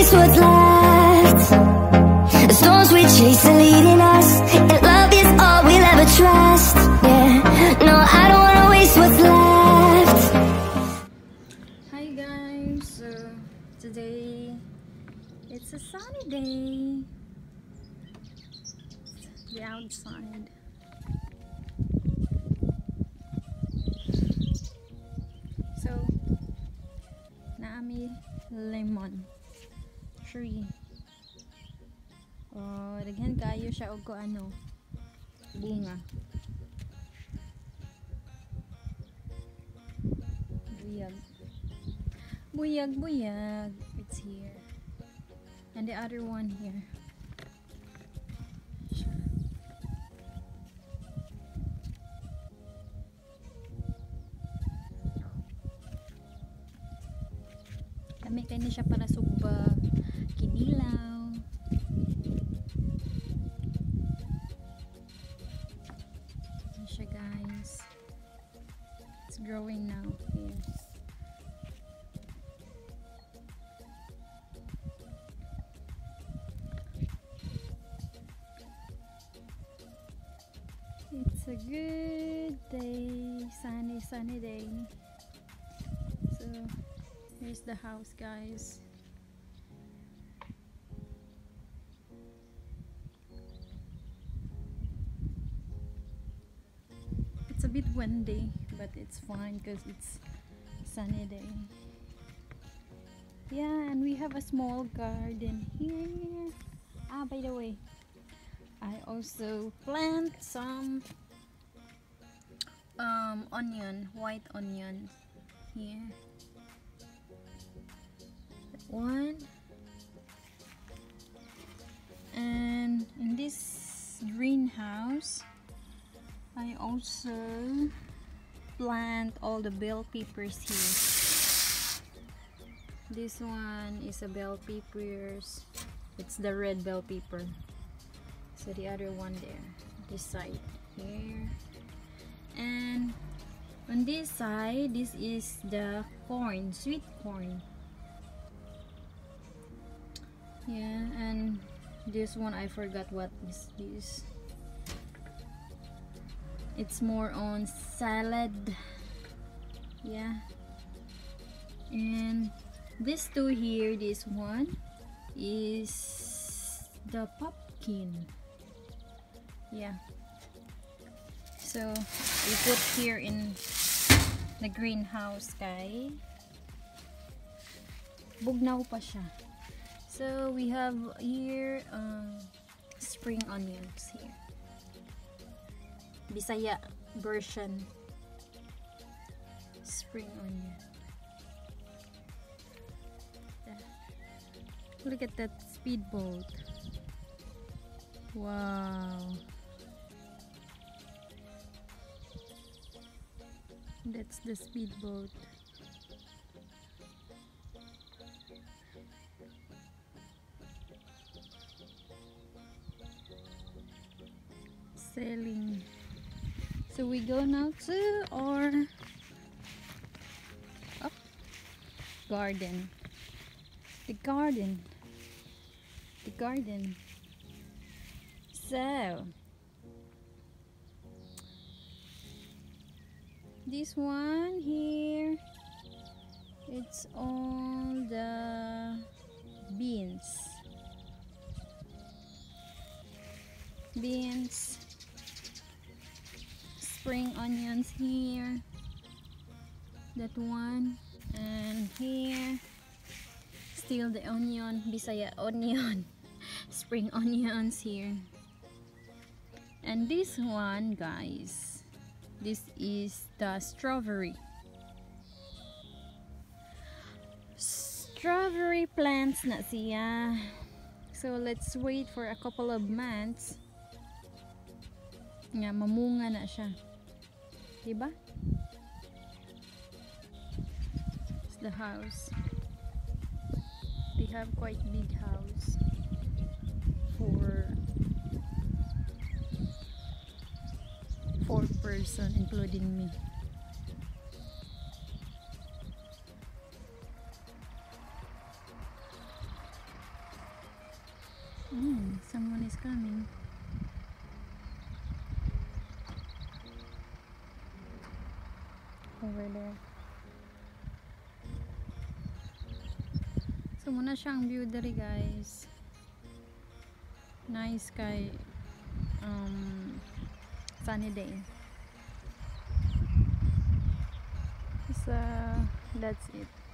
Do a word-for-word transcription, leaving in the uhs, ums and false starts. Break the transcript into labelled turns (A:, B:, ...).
A: waste what's left. The storms we chase are leading us, and love is all we'll ever trust. Yeah, no, I don't wanna waste what's left.
B: Hi guys, so today it's a sunny day. The outside. So naami lemon tree. Oh, daghan kayo siya og ko ano bunga. Buyag. Buyag, buyag. It's here. And the other one here. Kami kani siya para sugba kinilaw. Yan siya guys. It's growing now here. It's a good day, sunny sunny day. So here's the house guys. It's a bit windy, but it's fine because it's sunny day. Yeah, and we have a small garden here. Ah, by the way, I also plant some um, onion, white onion here. One, and in this greenhouse I also plant all the bell peppers here. This one is a bell peppers, it's the red bell pepper. So the other one there, this side here, and on this side this is the corn, sweet corn. Yeah, and this one I forgot what is this. It's more on salad. Yeah, and this two here, this one is the pumpkin. Yeah, so we put here in the greenhouse kay bugnaw pa siya. So we have here um, spring onions here. Bisaya version. Spring onion. Look at that speedboat. Wow. That's the speedboat. Selling. So we go now to our oh, garden. The garden. The garden. So this one here, it's all the beans. Beans. Spring onions here, that one, and here still the onion, Bisaya onion, spring onions here. And this one guys, this is the strawberry strawberry plants na siya. So let's wait for a couple of months nga mamunga na siya. Diba? It's the house. They have quite big house for four person including me. Mm, someone is coming. Over there. So muna siyang view diri guys. Nice sky. Um, sunny day. So that's it.